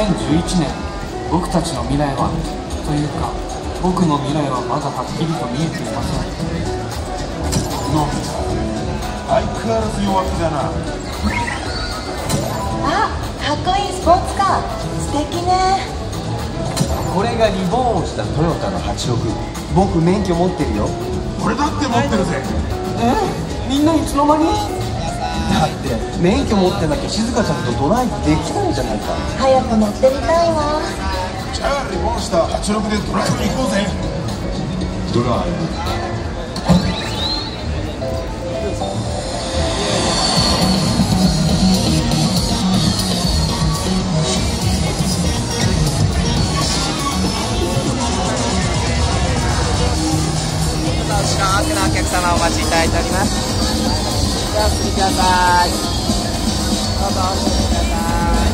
2011年、僕たちの未来はというか僕の未来はまだはっきりと見えていません。 の相変わらず弱気だな。 あ、かっこいいスポーツカー、素敵ね。 これがリボーンしたトヨタの86。僕免許持ってるよ。 俺だって持ってるぜ。 みんないつの間に？ だって免許持ってなきゃ静香ちゃんとドライブできないじゃないか。 早く乗ってみたいわ。 じゃあリボンした86でドライブに行こうぜ。ドライブ。 後ろ奥のお客様お待ちいただいております。ではお進みください。どうぞお進みください。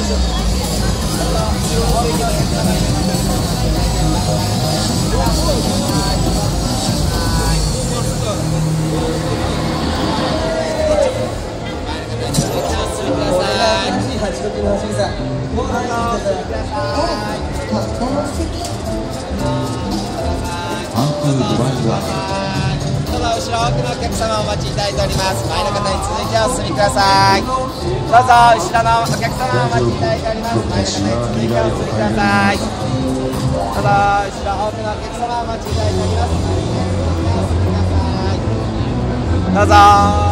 86の走りさん。もう入ってください。 とっても素敵。 アンクードライブアどうぞ後ろ奥のお客様お待ちいただいております。前の方に続いてお進みください。どうぞ後ろのお客様お待ちいただいております。前の方に続いてお進みください。どうぞ後ろ奥のお客様お待ちいただいております。前の方に続いてお進みください。どうぞ。